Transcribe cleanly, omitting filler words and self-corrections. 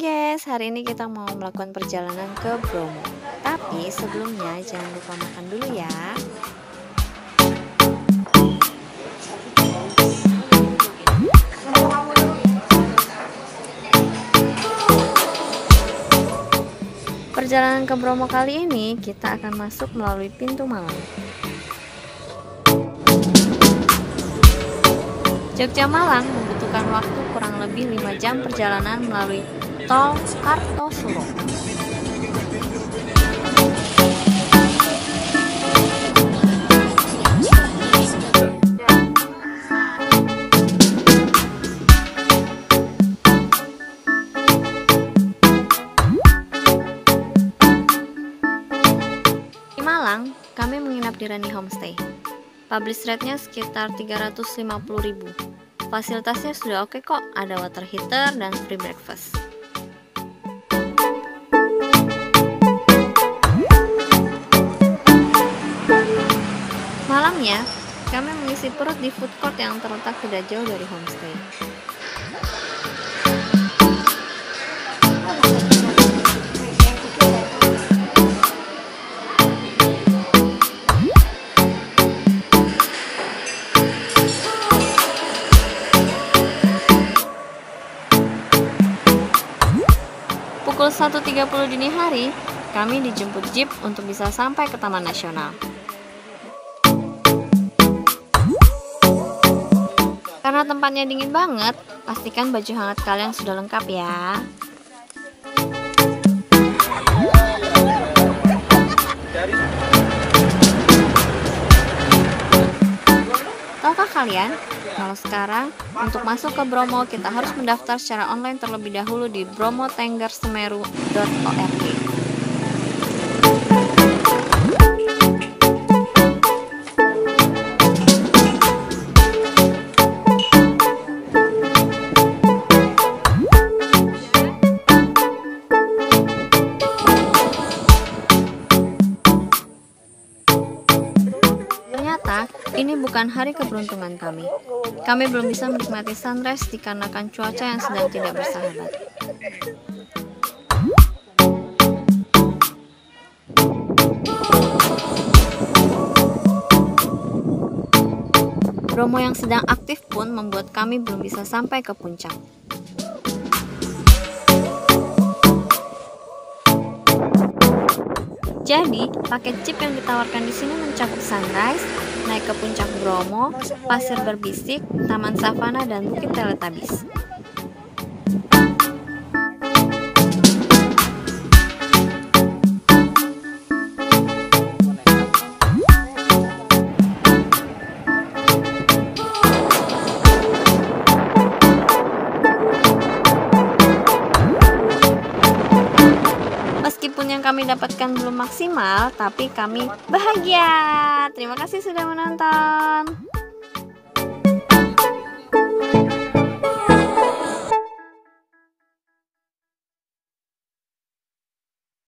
guys, hari ini kita mau melakukan perjalanan ke Bromo. Tapi sebelumnya jangan lupa makan dulu ya. Perjalanan ke Bromo kali ini kita akan masuk melalui pintu Malang. Jogja Malang membutuhkan waktu kurang lebih 5 jam perjalanan melalui tol Kartosuro. Di Malang, kami menginap di Rani Homestay. Publish rate-nya sekitar 350.000. Fasilitasnya sudah oke kok, ada water heater dan free breakfast. Malamnya, kami mengisi perut di food court yang terletak tidak jauh dari homestay. Pukul 1.30 dini hari, kami dijemput jeep untuk bisa sampai ke Taman Nasional. Karena tempatnya dingin banget, pastikan baju hangat kalian sudah lengkap ya. Tahukah kalian, kalau sekarang untuk masuk ke Bromo kita harus mendaftar secara online terlebih dahulu di bromotenggersemeru.org. Ternyata ini bukan hari keberuntungan kami. Kami belum bisa menikmati sunrise dikarenakan cuaca yang sedang tidak bersahabat. Bromo yang sedang aktif pun membuat kami belum bisa sampai ke puncak. Jadi, paket jeep yang ditawarkan di sini mencakup sunrise, naik ke puncak Bromo, pasir berbisik, taman savana, dan bukit Teletabis. Meskipun yang kami dapatkan belum maksimal, tapi kami bahagia. Terima kasih sudah menonton.